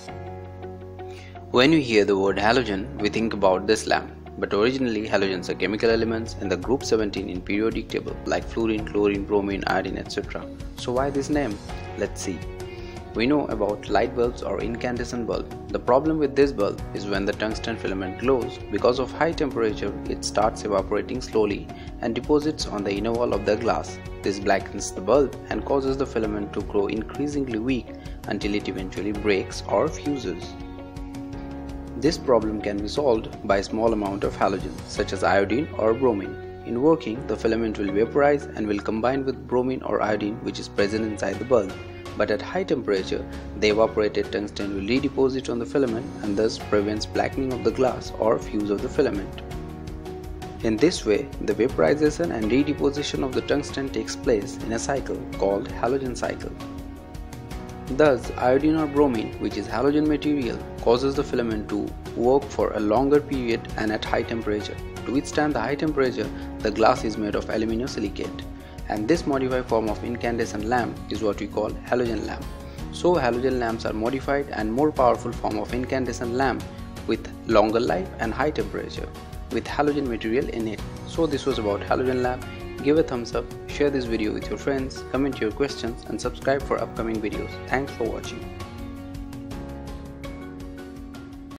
When we hear the word halogen, we think about this lamp. But originally, halogens are chemical elements in the group 17 in periodic table like fluorine, chlorine, bromine, iodine, etc. So why this name? Let's see. We know about light bulbs or incandescent bulb. The problem with this bulb is when the tungsten filament glows, because of high temperature, it starts evaporating slowly and deposits on the inner wall of the glass. This blackens the bulb and causes the filament to grow increasingly weak until it eventually breaks or fuses. This problem can be solved by a small amount of halogen, such as iodine or bromine. In working, the filament will vaporize and will combine with bromine or iodine which is present inside the bulb. But at high temperature, the evaporated tungsten will redeposit on the filament and thus prevents blackening of the glass or fuse of the filament. In this way, the vaporization and redeposition of the tungsten takes place in a cycle called Halogen cycle. Thus, iodine or bromine, which is halogen material, causes the filament to work for a longer period and at high temperature. To withstand the high temperature, the glass is made of aluminosilicate. And this modified form of incandescent lamp is what we call halogen lamp. So halogen lamps are modified and more powerful form of incandescent lamp with longer life and high temperature with halogen material in it. So this was about halogen lamp. Give a thumbs up, share this video with your friends, comment your questions and subscribe for upcoming videos. Thanks for watching.